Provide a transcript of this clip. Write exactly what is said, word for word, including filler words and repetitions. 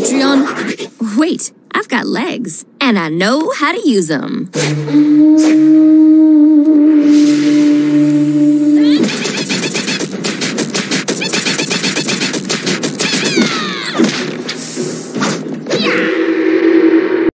Patreon? Wait, I've got legs, and I know how to use them.